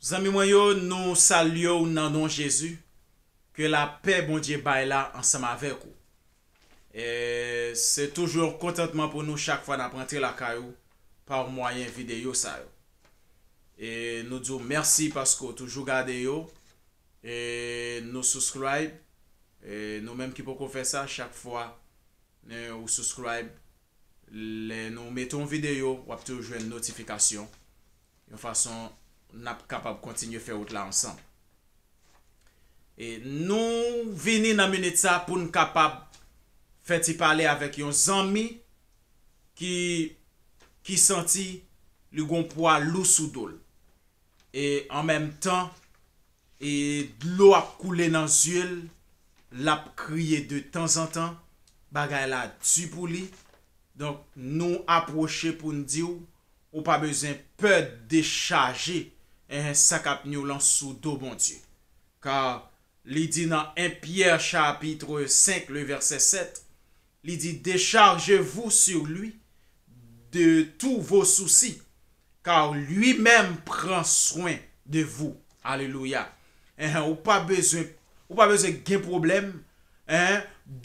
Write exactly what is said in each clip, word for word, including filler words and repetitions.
Zami mwen yo, nous saluons dans nom Jésus. Que la paix, bon Dieu, baille là ensemble avec vous. Et c'est toujours contentement pour nous chaque fois d'apprendre la caillou par moyen vidéo ça. Et nous disons merci parce que vous toujours gardé yo. Et nous subscribe. Et nous même qui pouvons faire ça chaque fois. Nous subscribe. Les, nous mettons vidéo, ou toujours une notification. De façon, nous sommes capables de continuer à faire autre là ensemble. Et nous venons dans minute ça pour nous capables faire parler avec un ami qui qui senti le gon poids lourd sous dol. Et en même temps et de l'eau a coulé dans les yeux, l'a crié de temps en temps, bagay la du pour lui. Donc nous approcher pour nous dire ou pas besoin peur de décharger un sac à nous lance sous dos bon Dieu. Car il dit dans un Pierre chapitre cinq le verset sept, il dit déchargez-vous sur lui de tous vos soucis car lui-même prend soin de vous. Alléluia. Hein, ou pas besoin ou pas besoin de problème hein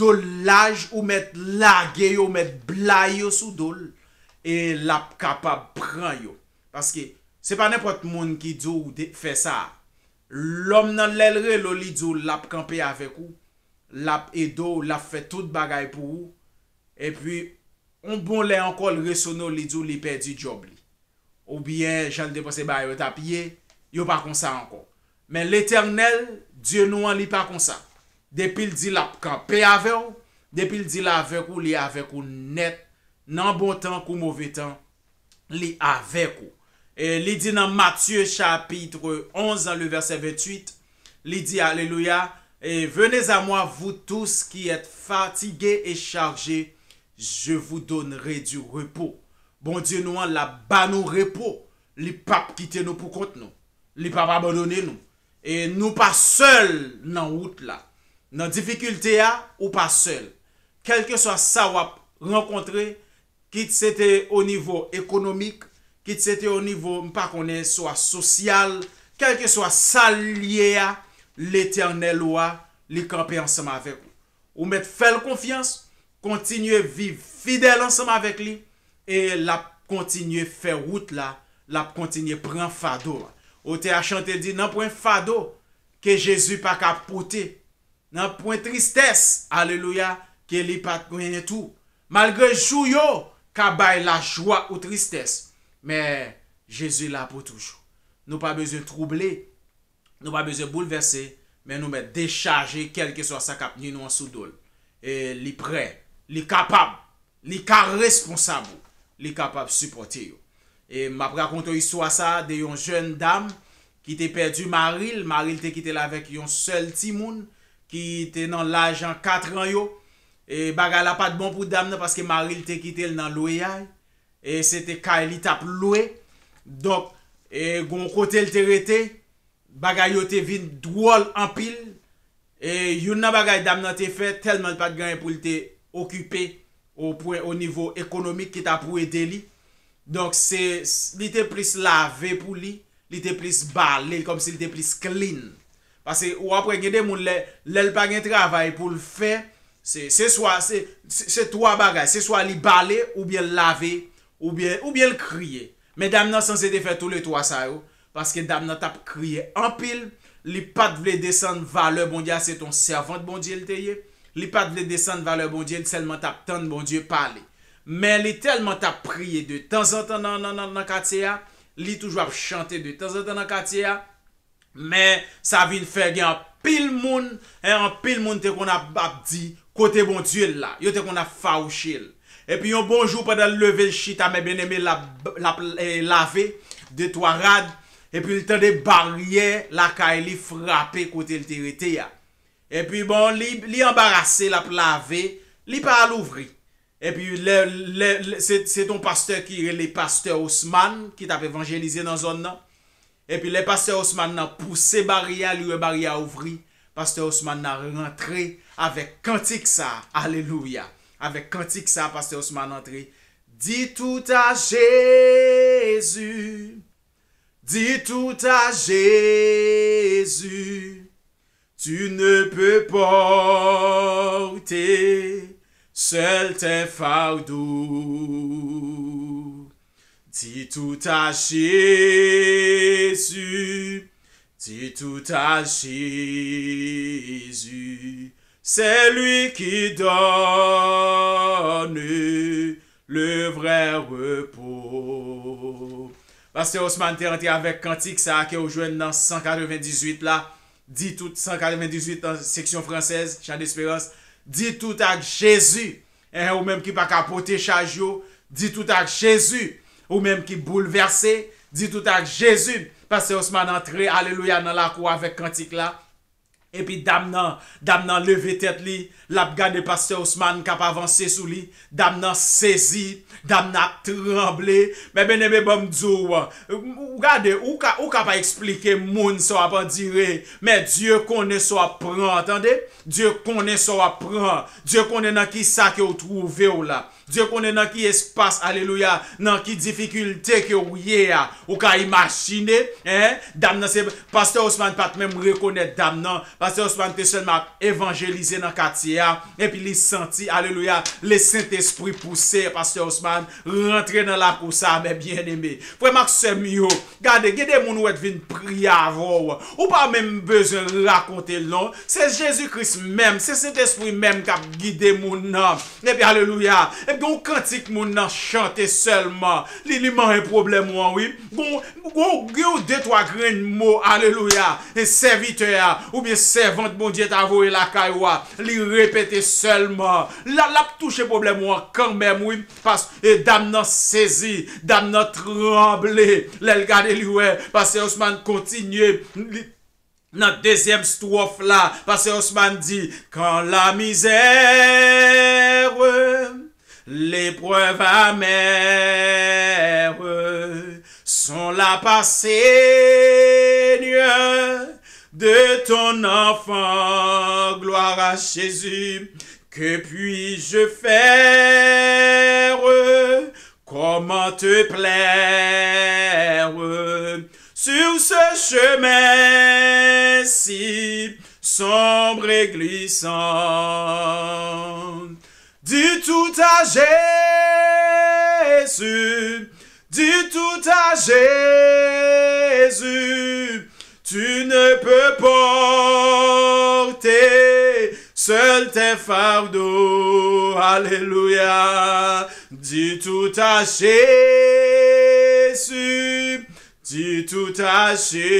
dolage ou mettre laguer ou mettre blaye sous dol et la capable prend yo parce que c'est pas n'importe monde qui dit ou fait ça. L'homme nan l'elre lo li dit l'a camper avec ou l'a edo l'a fait toute bagaille pour ou et puis on bon lè encore resonno li dit li perdu job li ou bien j'en dépenser ba yo tapier yo pas comme ça encore mais l'Éternel Dieu nous en li pas comme ça depuis il dit l'a camper avec ou depuis il dit là avec ou li avec ou net nan bon temps ou mauvais temps li avec ou. Et il dit dans Matthieu chapitre onze, dans le verset vingt-huit, il dit Alléluia, et venez à moi vous tous qui êtes fatigués et chargés, je vous donnerai du repos. Bon Dieu nous la bas nous repos, les papes quitter nous pour compte nous, les papes abandonner nous. Et nous pas seuls dans route là, dans difficulté là ou pas seul. Quel que soit ça ou rencontrer, quitte c'était au niveau économique, qui c'était au niveau pas qu'on est soit social quel que soit ça lié à l'Éternel loi les camper ensemble avec vous ou mettre faire confiance continuer vivre fidèle ensemble avec lui et la continuer faire route là la continuer prendre fardeau ou te a chanter dit non point fardeau que Jésus pas cap porter non point tristesse alléluia que li pas rien tout malgré jou yo ka bay la joie ou tristesse. Mais Jésus est là pour toujours. Nous pas besoin de troubler, nous pas besoin de bouleverser, mais nous mettre décharger quel que soit ça cap nous en sous dol. Et li prêt, li capable, li car responsable, li capable de supporter. Et m'a raconté une histoire ça de une jeune dame qui était perdu Maril, Maril était quitté là avec un seul petit monde qui était dans l'âge en quatre ans yo. Et bagala pas de bon pour dame parce que Maril était quitté dans l'oeil. Et c'était quand il t'a loué. Donc, et gon côté le terreté, bagay yo te vin drôle en pile. Et yon nan bagay dam nan te fait tellement pas de gain pour te occuper au point au niveau économique qui t'a pour aider li. Donc c'est il était plus lavé pour lui, il était plus balé comme s'il était plus clean. Parce que ou après gade moun l'el pas gen travail pour le faire, c'est c'est soit c'est c'est trois bagay, c'est soit li balé ou bien laver ou bien ou bien le crier. Mais dame nan censé te faire tous les trois ça yo parce que dame nan t'a crié en pile, li pas vle descendre valeur bon Dieu, c'est ton servante bon Dieu le teye. Li pas vle descendre valeur bon Dieu, seulement t'a tendre bon Dieu parler. Mais li tellement t'a prié de temps en temps dans dans dans quartier, li toujours chanter de temps en temps dans quartier. Mais ça vient faire gen pile moun, et en pile moun te qu'on a dit côté bon Dieu là, yo te qu'on a fauché. Et puis un bonjour pendant le lever le chita mais bien aimé la la laver de trois rades et puis le temps de barrière la caille li frapper côté le terreté ya. Et puis bon li li embarrassé la laver, li pas l'ouvrir. Et puis le, le, le c'est c'est ton pasteur qui est le pasteur Ousmane qui t'a évangélisé dans zone là. Et puis le pasteur Ousmane n'a poussé barrière, lui barrière ouvri. Pasteur Ousmane n'a rentré avec cantique ça. Alléluia. Avec cantique ça, pasteur Ousmane entré. Dis tout à Jésus. dis tout à Jésus, tu ne peux porter seul tes fardeaux. Dis tout à Jésus, dis tout à Jésus, c'est lui qui donne le vrai repos. Pasteur Ousmane t'est rentré avec cantique ça qui est aujourd'hui dans cent quatre-vingt-dix-huit là. Dit tout cent quatre-vingt-dix-huit dans section française, chant d'espérance. Dit tout à Jésus. Hein, ou même qui pas capoter charge yo, dit tout à Jésus. Ou même qui bouleversé, dit tout à Jésus. Pasteur Ousmane entré, alléluia, dans la cour avec cantique là. Et puis dame nan, dame nan levé tête li, l'a gade pasteur Ousmane k'ap avancé sous li, dame nan saisi, dame nan tremblé, mais ben aimé bon m'dou, regardez, ou ka ou ka pas expliquer moun ça pas dire, mais Dieu connaît ça prend, entendez? Dieu connaît ça prend, Dieu connaît dans qui ça que vous trouvez ou là. Dieu connaît dans qui espace, alléluia, dans qui difficulté que vous y a, ou ka imaginer, hein? Dame nan c'est pasteur Ousmane pas même reconnaître dame nan. Pasteur Ousmane te seulement évangélisé dans le quartier et puis il senti, alléluia, le Saint-Esprit poussé, Pasteur Ousmane, rentrer dans la cour ça, mais bien aimé. Frère Maxime, yo, regardez, il y a des gens qui viennent prier avant, ou pas même besoin de raconter le nom. C'est Jésus-Christ même, c'est Saint-Esprit même qui a guidé mon nom. Et puis, alléluia, et puis on cantique mon nom chanter seulement. Il y a un problème, oui. Gon, gon, gon, deux, trois grains de mots, alléluia, un serviteur, ou bien servante, bon Dieu, t'a voué la cailloua, li répéter seulement. La, la touche problème, moi, quand même, oui, parce que dame nan saisi, dame nan tremblé, l'elle garde lui, ouais, parce que Ousmane continue, dans deuxième strophe là, parce que Ousmane dit, quand la misère, l'épreuve amère, sont là par Seigneur, de ton enfant, gloire à Jésus, que puis-je faire, comment te plaire, sur ce chemin-ci, sombre et glissant, dis tout à Jésus, dis tout à Jésus, tu ne peux porter seul tes fardeaux, alléluia. Dis tout à Jésus, dis tout à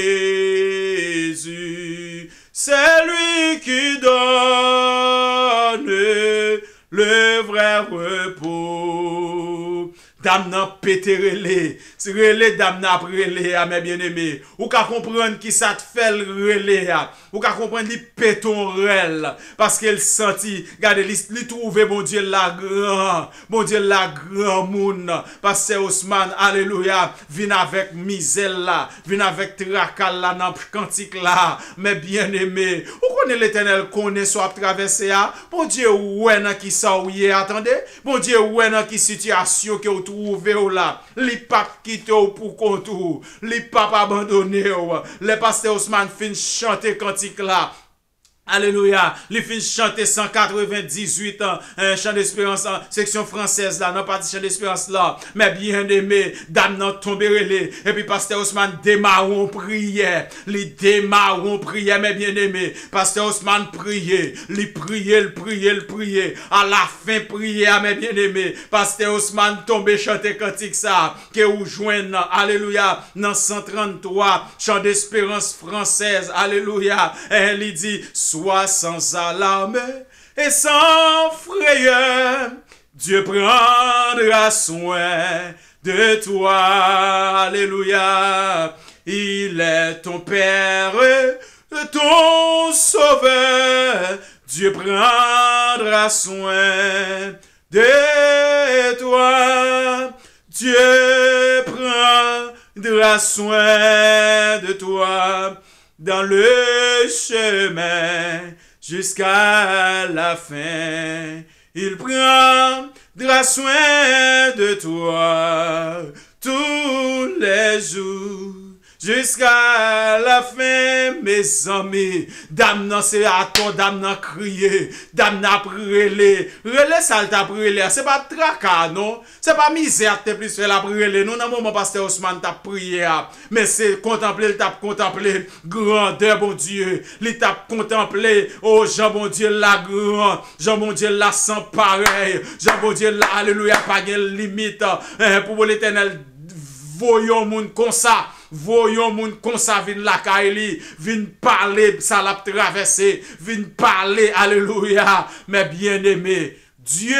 Jésus, c'est lui qui donne le vrai repos. Dame nan pété relé, c'est relé dame nan relé à mes bien-aimés. Ou ka comprendre qui ça te fait le relé à. Ou ka comprendre li péton rel parce qu'elle senti, regardez li, li trouver bon Dieu la grand, bon Dieu la grand moun. Parce que Ousmane, alléluia, vient avec misère là, vient avec tracal là dans cantique là, mes bien-aimés. Ou connaît l'Éternel connaît soit traversé à. Bon Dieu ouais nan qui ça ou y attendez. Bon Dieu ouais nan qui situation que ou trouvé ou là, les papes quitté ou pour contour, les papes abandonné ou, les pasteurs Ousmane fin chanter cantique là. Alléluia, les fins chanter cent quatre-vingt-dix-huit ans, un chant d'espérance en section française là, non pas de chant d'espérance là, mais bien aimé, dame nan tomber relé, et puis pasteur Ousmane démarron prière, les démarron prière, mais bien aimé, pasteur Ousmane prier, les prier, le prier, le prier, à la fin prière, mais bien aimé, pasteur Ousmane tomber chanter cantique ça, que ou joigne, alléluia, dans cent trente-trois, chant d'espérance française, alléluia, et il dit, sois sans alarme et sans frayeur, Dieu prendra soin de toi, alléluia, il est ton Père, ton Sauveur, Dieu prendra soin de toi, Dieu prendra soin de toi, dans le chemin jusqu'à la fin, il prendra soin de toi tous les jours jusqu'à la fin, mes amis. Dame nan c'est à toi, dame nan crier, dame nan prélé. Relé ça t'a prélé, c'est pas tracas, non? C'est pas misère, t'es plus fait la prélé. Nous, dans le moment, pasteur Ousmane t'a prié, mais c'est contempler, il t'a contemplé, grandeur, bon Dieu. Il t'a contemplé, oh Jean, bon Dieu, la grand, Jean, bon Dieu, la sans pareil, Jean, bon Dieu, la alléluia, pas de limite, pour l'éternel, voyons moun comme ça. Voyons moun comme ça vin la kaili, vin parler, ça l'a traversé, vin parler, alléluia. Mais bien aimé, Dieu,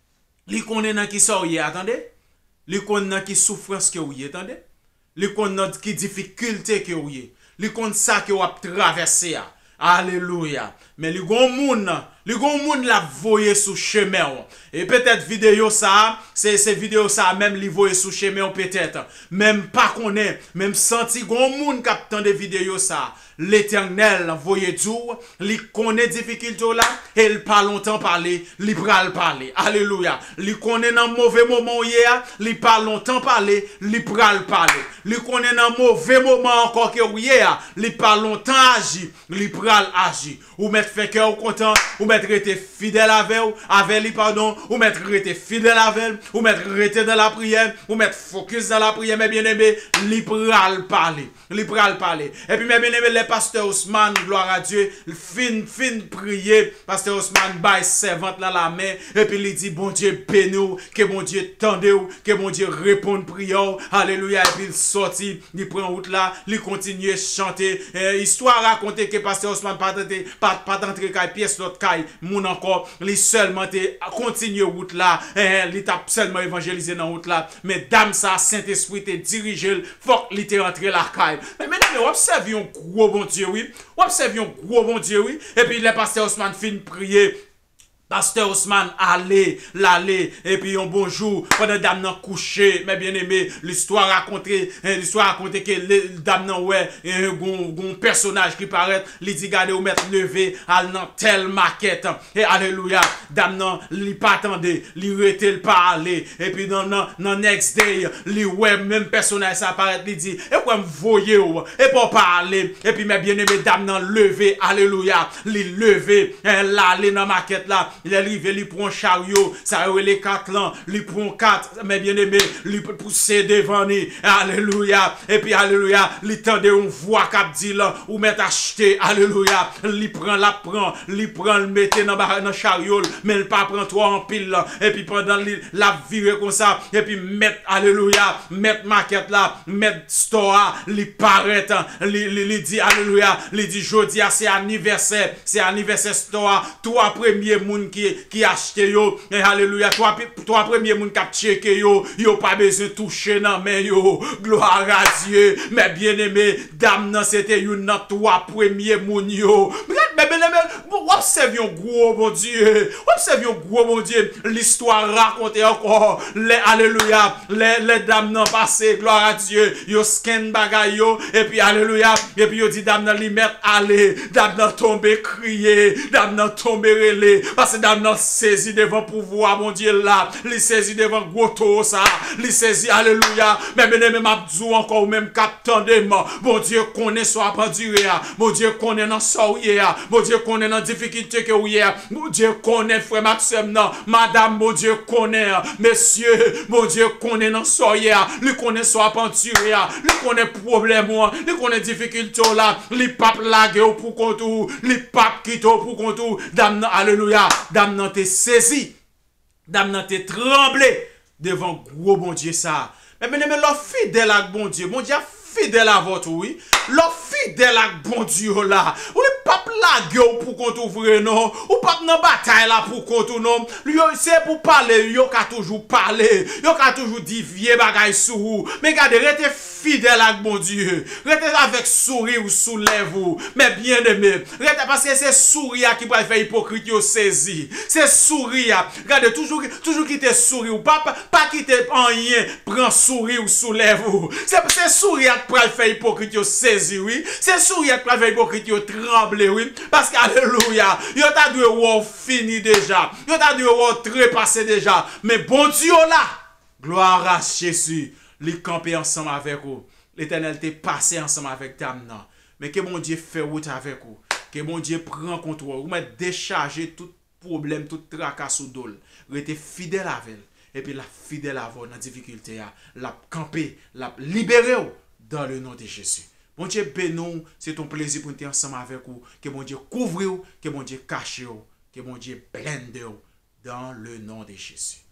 li connaît nan qui sorye, attendez, li connaît nan qui souffrance que ouye, attendez, li connaît nan qui difficulté que ouye, li connaît ça que ou a traversé, alléluia. Mais li gon moun, li gon moun la voye sous chemin. Et peut-être vidéo ça, c'est ces vidéos ça même li voye sous chemin peut-être. Même pas connaît, même senti gon moun captant des vidéos ça. L'Éternel voye tout, li connaît difficulté là et il pas longtemps parler, li pral parler. Alléluia. Li connaît dans mauvais moment hier, li pas longtemps parler, li pral parler. Li connaît dans mauvais moment encore que hier, li pas longtemps agi, li pral agi. Ou mettre fait cœur content, ou mettre été fidèle avec ou, avec lui pardon, ou mettre été fidèle avec, ou mettre été dans la prière, ou mettre focus dans la prière, mais bien aimé, li pral parler, li pral parler. Et puis mes bien aimé, les pasteurs Ousmane, gloire à Dieu, fin fin prier, pasteur Ousmane baille servante dans la main, et puis il dit bon Dieu bénis, que bon Dieu tende ou, que bon Dieu réponde prière, alléluia, et puis il sortit, il prend route là, il continue à chanter, eh, histoire raconter que pasteur Ousmane pas tenté, pas pas d'entrer caille pièce l'autre caille moun encore li seulement te continuer route là eh, li t'a seulement évangéliser dans route là mais dame ça Saint-Esprit te dirige faut li te rentrer la caille mais maintenant observe un gros bon Dieu oui observe un gros bon Dieu oui et puis le pasteur Ousmane fin prier. Pasteur Ousmane, allez, l'allez, et puis un bonjour, pendant dame nan couché, mais bien aimé, l'histoire racontée, l'histoire racontée que le dame nan ouais, un gon personnage qui paraît, li dit gade ou mettre levé, al nan telle maquette, et alléluia, dame nan, li pas attendé, li rete le pas aller, et puis dans nan next day, li ouais, même personnage ça apparaît, li dit, et quoi m'voye ou, et pour parler, et puis mais bien aimé, dame nan levé, alléluia, li levé, l'allez nan maquette là, il est arrivé, il prend un chariot, ça a les quatre là, il prend quatre, mais bien aimé, il peut pousser devant lui, alléluia, et puis alléluia, il tende une voix qui dit là, ou met acheter, alléluia, il prend la prend, il prend le mettre dans le chariot, mais il pas prend toi en pile là, et puis pendant la virée comme ça, et puis mettre, alléluia, mettre maquette là, mettre store, il paraît, il dit, alléluia, il dit, jodi c'est anniversaire, c'est anniversaire store, toi premier monde qui qui acheté yo et alléluia toi toi premier monde qui a checké yo yo pas besoin toucher nan mais yo gloire à Dieu mais bien aimé dame nan c'était une nan trois premier monde yo mais bien aimé observe un gros bon Dieu observe un gros bon Dieu l'histoire raconte encore les alléluia les les dames nan passé gloire à Dieu yo scan bagay yo et puis alléluia et puis yo dit dame nan li mettre aller dame nan tomber crier dame nan tomber relé parce que dame nan saisi devant pouvoir mon Dieu là li saisi devant gros ça li saisi alléluia mais bien aimé m'abdou encore même captandement bon Dieu connaît soit pas duré bon Dieu connaît dans soyé bon Dieu connaît dans difficulté que ouye mon Dieu connaît frère Maxime non madame mon Dieu connaît messieurs mon Dieu connaît dans soyé lui connaît soit pas duré lui connaît problème lui connaît difficulté là lui pape lagué pour contour lui pape quito pour contour dame alléluia dame nan te saisi, dame nan te tremblé devant gros bon Dieu ça. Mais bien aimé, l'offre fidèle à bon Dieu, bon Dieu fidèle à votre oui, l'offre fidèle à bon Dieu là. Oui, pas la gueule pour qu'on ouvre non, ou pas dans bataille là pour qu'on non. C'est pour parler, yo ka toujours parler, yo ka toujours dire vieux bagay sou. Mais regardez, restez fidèle à bon Dieu. Restez avec sourire ou sous lèvres. Mais bien aimé, restez parce que c'est sourire qui va faire hypocrite yo saisi. C'est sourire. Regardez toujours toujours quitter sourire ou pas pas quitter rien, prend sourire ou sous lèvres. C'est c'est sourire qui va faire hypocrite yo saisi oui. C'est sourire qui va faire hypocrite yo trembler oui. Parce que alléluia, yo t'a dû ou fini déjà. Yo t'a dû ou trépassé déjà. Mais bon Dieu là, gloire à Jésus, les camper ensemble avec vous. l'Éternel t'est passé ensemble avec dame nan. Mais que mon Dieu fait route avec vous. Que mon Dieu prend contrôle. Vous mettez décharger tout problème, tout tracas sous dol. Restez fidèle avec elle. Et puis la fidèle à vous dans la difficulté, la camper, la libérer dans le nom de Jésus. Mon Dieu bénis, c'est ton plaisir pour être ensemble avec vous. Que mon Dieu couvre vous, que mon Dieu cache vous, que mon Dieu blende vous dans le nom de Jésus.